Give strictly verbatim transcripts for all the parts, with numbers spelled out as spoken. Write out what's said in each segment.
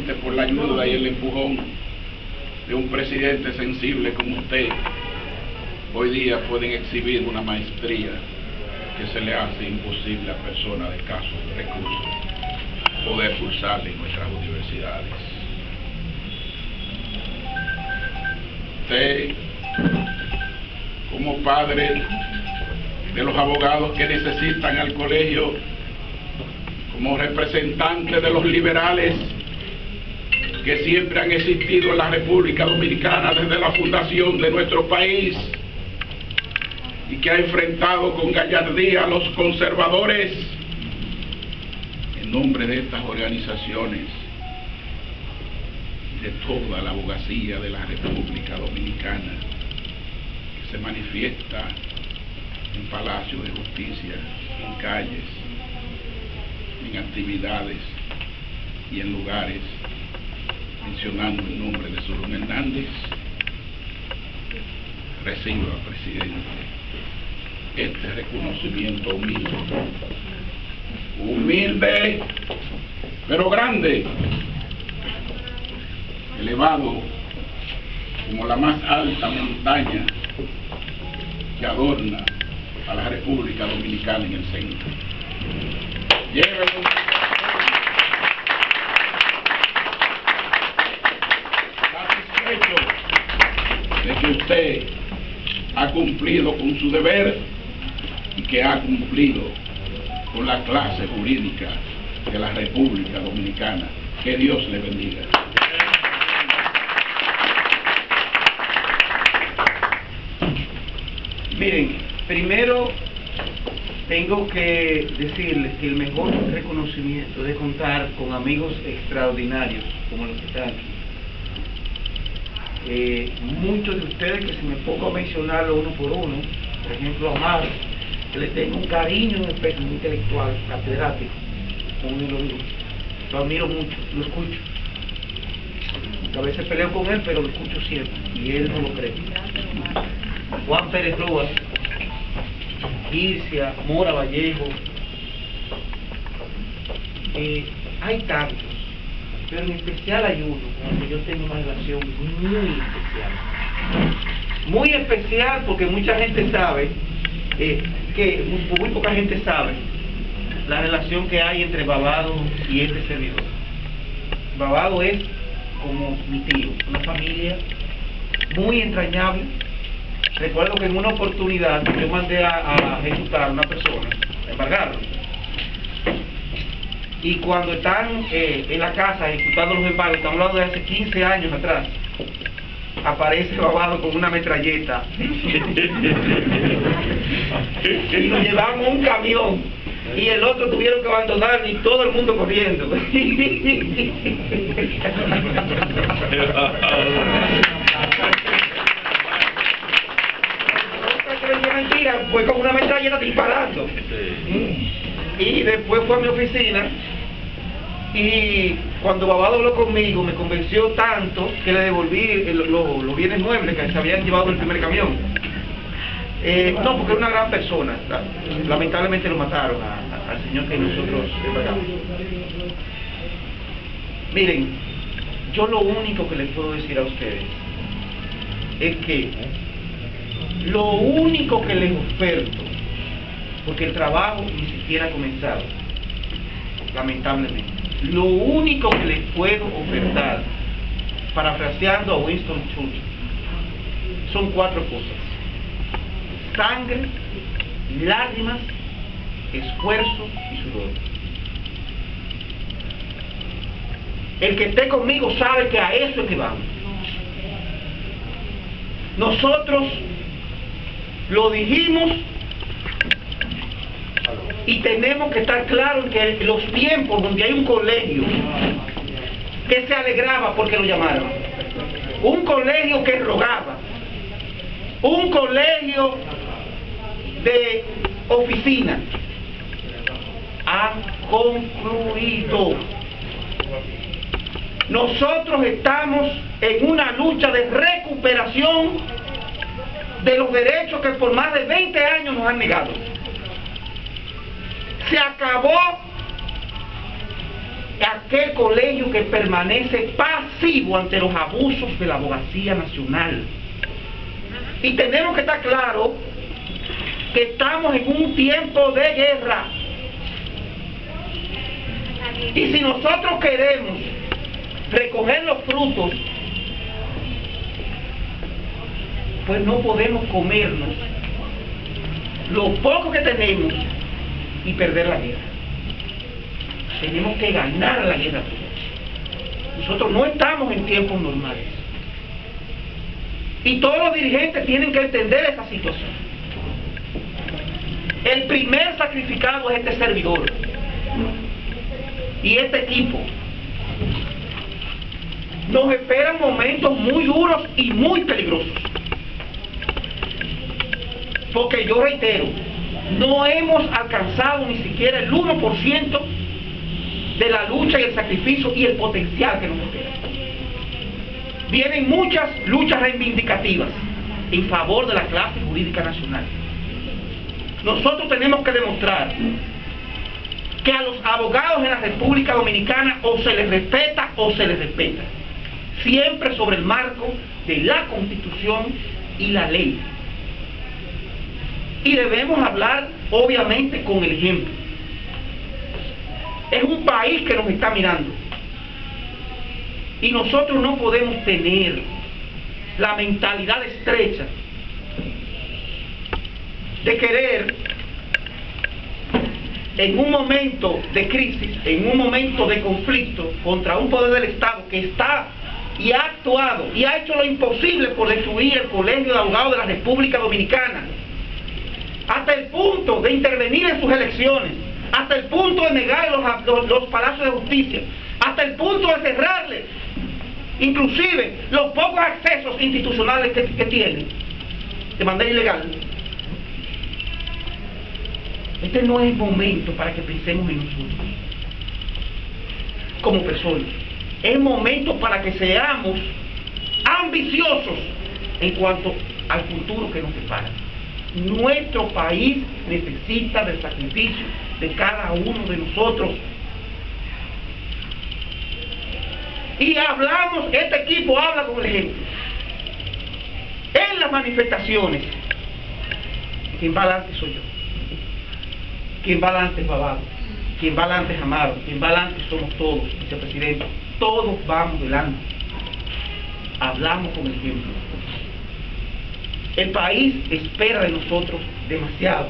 precisamente por la ayuda y el empujón de un presidente sensible como usted, hoy día pueden exhibir una maestría que se le hace imposible a personas de escasos recursos poder cursar en nuestras universidades. Usted, como padre de los abogados que necesitan al colegio, como representante de los liberales que siempre han existido en la República Dominicana desde la fundación de nuestro país y que ha enfrentado con gallardía a los conservadores, en nombre de estas organizaciones y de toda la abogacía de la República Dominicana que se manifiesta en palacios de justicia, en calles, en actividades y en lugares, mencionando el nombre de Solón Hernández, reciba, presidente, este reconocimiento humilde, humilde, pero grande, elevado como la más alta montaña que adorna a la República Dominicana en el centro. Llévelo. Satisfecho de que usted ha cumplido con su deber y que ha cumplido con la clase jurídica de la República Dominicana. Que Dios le bendiga. Miren, primero tengo que decirles que el mejor reconocimiento de contar con amigos extraordinarios como los que están aquí. Eh, muchos de ustedes, que si me pongo a mencionarlo uno por uno, por ejemplo a Amado, que le tengo un cariño en especie intelectual, catedrático, como yo lo digo, lo admiro mucho, lo escucho. A veces peleo con él, pero lo escucho siempre, y él no lo cree. Juan Pérez Roas, Ircia, Mora Vallejo, eh, hay tantos, pero en especial hay uno con el que yo tengo una relación muy especial. Muy especial porque mucha gente sabe, eh, que muy, muy poca gente sabe la relación que hay entre Babado y este servidor. Babado es como mi tío, una familia muy entrañable. Recuerdo que en una oportunidad yo mandé a, a ejecutar a una persona, a embargarlo. Y cuando están eh, en la casa ejecutando los embargos, estamos hablando de hace quince años atrás, aparece Babado con una metralleta. Y nos llevamos un camión. Y el otro tuvieron que abandonar y todo el mundo corriendo. Mentira, fue con una metralleta disparando. Y después fue a mi oficina y cuando Babado habló conmigo me convenció tanto que le devolví los lo, lo bienes muebles que se habían llevado en el primer camión. Eh, no, porque era una gran persona. Lamentablemente lo mataron a, a, al señor que nosotros embargamos. Miren, yo lo único que les puedo decir a ustedes es que lo único que les oferto, porque el trabajo ni siquiera ha comenzado, lamentablemente, lo único que les puedo ofertar, parafraseando a Winston Churchill, son cuatro cosas: sangre, lágrimas, esfuerzo y sudor. El que esté conmigo sabe que a eso es que vamos. Nosotros lo dijimos y tenemos que estar claros en que los tiempos donde hay un colegio que se alegraba porque lo llamaron, un colegio que rogaba, un colegio de oficina, ha concluido. Nosotros estamos en una lucha de recuperación de los derechos que por más de veinte años nos han negado. Se acabó aquel colegio que permanece pasivo ante los abusos de la abogacía nacional. Y tenemos que estar claros que estamos en un tiempo de guerra. Y si nosotros queremos recoger los frutos, pues no podemos comernos lo poco que tenemos y perder la guerra. Tenemos que ganar la guerra. Nosotros no estamos en tiempos normales. Y todos los dirigentes tienen que entender esa situación. El primer sacrificado es este servidor y este equipo. Nos esperan momentos muy duros y muy peligrosos. Porque yo reitero, no hemos alcanzado ni siquiera el uno por ciento de la lucha y el sacrificio y el potencial que nos espera. Vienen muchas luchas reivindicativas en favor de la clase jurídica nacional. Nosotros tenemos que demostrar que a los abogados en la República Dominicana o se les respeta o se les respeta, siempre sobre el marco de la Constitución y la ley. Y debemos hablar, obviamente, con el ejemplo. Es un país que nos está mirando. Y nosotros no podemos tener la mentalidad estrecha de querer, en un momento de crisis, en un momento de conflicto contra un poder del Estado que está y ha actuado y ha hecho lo imposible por destruir el Colegio de Abogados de la República Dominicana, hasta el punto de intervenir en sus elecciones, hasta el punto de negar los, los, los palacios de justicia, hasta el punto de cerrarle inclusive los pocos accesos institucionales que, que tienen de manera ilegal. Este no es el momento para que pensemos en nosotros como personas. Es momento para que seamos ambiciosos en cuanto al futuro que nos separa. Nuestro país necesita del sacrificio de cada uno de nosotros. Y hablamos, este equipo habla con el ejemplo. En las manifestaciones, quien va adelante soy yo. Quien va adelante es Babado. Quien va adelante es Amaro. Quien va adelante somos todos, vicepresidente. Todos vamos delante. Hablamos con el ejemplo. El país espera de nosotros demasiado.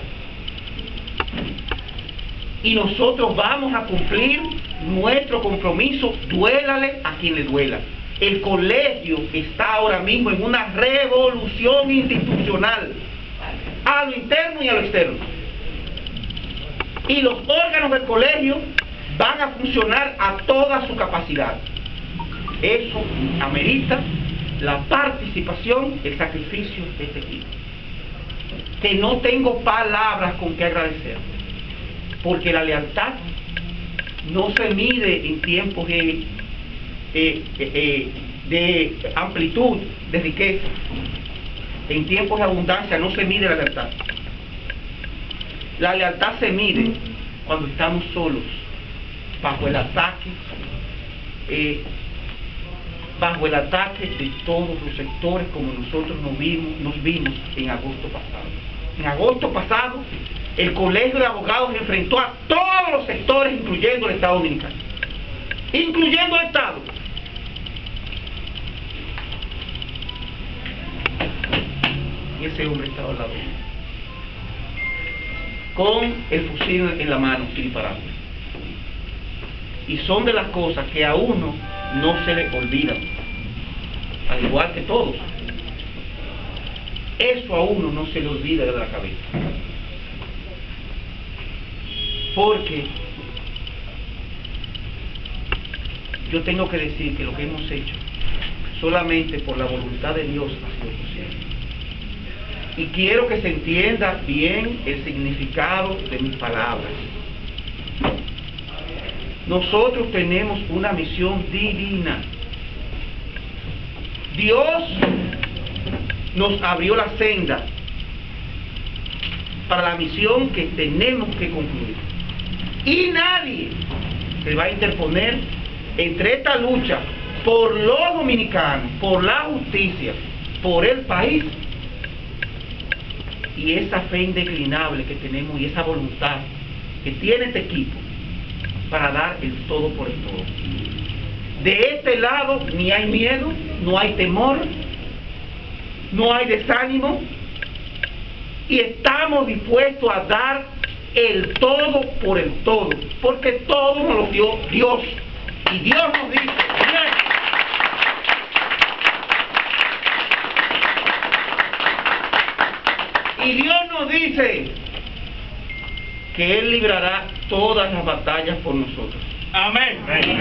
Y nosotros vamos a cumplir nuestro compromiso, duélale a quien le duela. El colegio está ahora mismo en una revolución institucional, a lo interno y a lo externo. Y los órganos del colegio van a funcionar a toda su capacidad. Eso amerita la participación, el sacrificio de este equipo. Que no tengo palabras con que agradecer, porque la lealtad no se mide en tiempos de, eh, eh, de amplitud, de riqueza. En tiempos de abundancia no se mide la lealtad. La lealtad se mide cuando estamos solos, bajo el ataque, eh, bajo el ataque de todos los sectores, como nosotros nos vimos, nos vimos en agosto pasado. En agosto pasado, el Colegio de Abogados enfrentó a todos los sectores, incluyendo el Estado Dominicano, incluyendo el Estado. Y ese hombre estaba al lado mío, con el fusil en la mano y disparando. Y son de las cosas que a uno no se le olvidan, al igual que todos. Eso a uno no se le olvida de la cabeza. Porque yo tengo que decir que lo que hemos hecho, solamente por la voluntad de Dios ha sido posible. Y quiero que se entienda bien el significado de mis palabras. Nosotros tenemos una misión divina. Dios nos abrió la senda para la misión que tenemos que concluir. Y nadie se va a interponer entre esta lucha por los dominicanos, por la justicia, por el país, y esa fe indeclinable que tenemos y esa voluntad que tiene este equipo para dar el todo por el todo. De este lado ni hay miedo, no hay temor, no hay desánimo, y estamos dispuestos a dar el todo por el todo, porque todo nos lo dio Dios, y Dios nos dice, y Dios nos dice que Él librará todas las batallas por nosotros. Amén.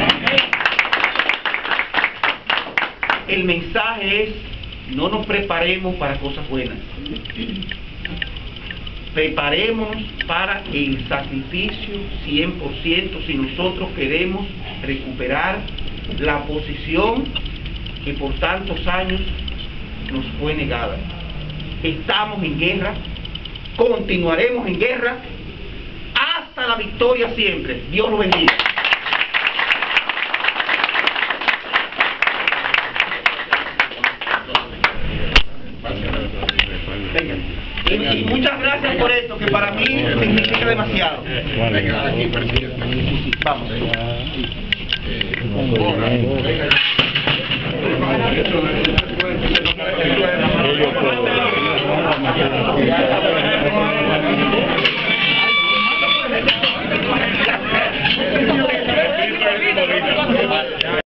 El mensaje es: no nos preparemos para cosas buenas, preparémonos para el sacrificio cien por ciento si nosotros queremos recuperar la posición que por tantos años nos fue negada. Estamos en guerra, continuaremos en guerra hasta la victoria siempre. Dios los bendiga. Venga. Y, y muchas gracias por esto, que para mí significa demasiado. Venga, aquí, presidente. Vamos. Eh, ahora, venga.